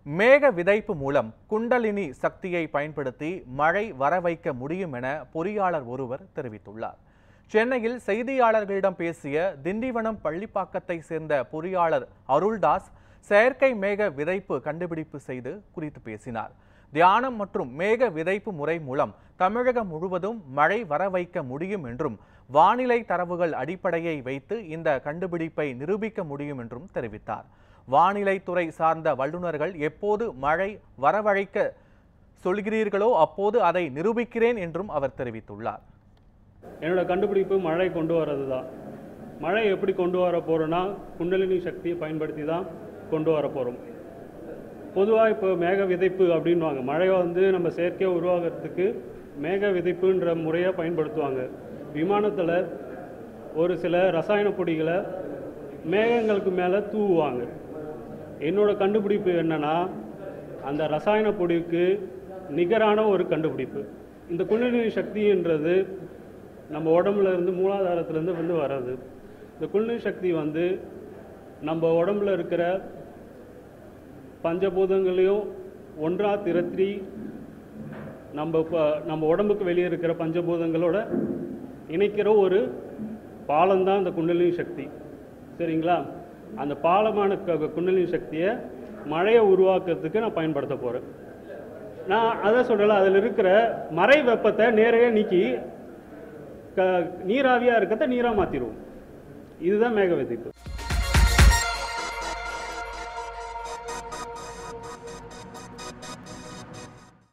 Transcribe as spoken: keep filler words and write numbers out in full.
மேக விதைப்பு மூலம் குண்டலினி சக்தியை பயன்படுத்தி மழை வர வைக்க முடியும் என பொறியாளர் ஒருவர் தெரிவித்துள்ளார். சென்னையில் செய்தியாளர்களிடம் பேசிய திண்டிவனம் பள்ளிப்பாக்கத்தை சேர்ந்த பொறியாளர் அருள்தாஸ் செயற்கை மேக விதைப்பு கண்டுபிடிப்பு செய்து குறித்து பேசினார். தியானம் மற்றும் மேக விதைப்பு முறை மூலம் தமிழகம் முழுவதும் மழை வர வைக்க முடியும் என்றும் வானிலை தரவுகள் அடிப்படையை வைத்து இந்த கண்டுபிடிப்பை நிரூபிக்க முடியும் என்றும் தெரிவித்தார். வானிலை துறை சார்ந்த வல்லுநர்கள் எப்போது மழை வரவழைக்க சொல்கிறீர்களோ அப்போது அதை நிரூபிக்கிறேன் என்றும் அவர் தெரிவித்துள்ளார். என்னோட கண்டுபிடிப்பு மழை கொண்டு வரது தான். மழை எப்படி கொண்டு வர போகிறோன்னா குண்டலினி சக்தியை பயன்படுத்தி தான் கொண்டு வர போகிறோம். பொதுவாக இப்போ மேக விதைப்பு அப்படின்வாங்க. மழையை வந்து நம்ம செயற்கையாக உருவாகிறதுக்கு மேக விதைப்புன்ற முறையை பயன்படுத்துவாங்க. விமானத்தில் ஒரு சில ரசாயன பொடிகளை மேகங்களுக்கு மேலே தூவுவாங்க. என்னோடய கண்டுபிடிப்பு என்னென்னா அந்த ரசாயன பொடிக்கு நிகரான ஒரு கண்டுபிடிப்பு. இந்த குண்டலினி சக்தின்றது நம்ம உடம்புல இருந்து மூலாதாரத்துலேருந்து வந்து வர்றது. இந்த குண்டலினி சக்தி வந்து நம்ம உடம்புல இருக்கிற பஞ்சபூதங்களையும் ஒன்றா திரட்டி நம்ம இப்போ நம்ம உடம்புக்கு வெளியே இருக்கிற பஞ்சபூதங்களோட இணைக்கிற ஒரு பாலம்தான் இந்த குண்டலினி சக்தி. சரிங்களா? அந்த பாலமான குண்டலினி சக்தியை மழையை உருவாக்குறதுக்கு நான் பயன்படுத்த போகிறேன். நான் அதை சொல்லலை, அதில் இருக்கிற மறை வெப்பத்தை நேரையாக நீக்கி க நீராவியாக இருக்கிறத நீராக மாற்றிடுவோம். இதுதான் மேக விதைப்பு.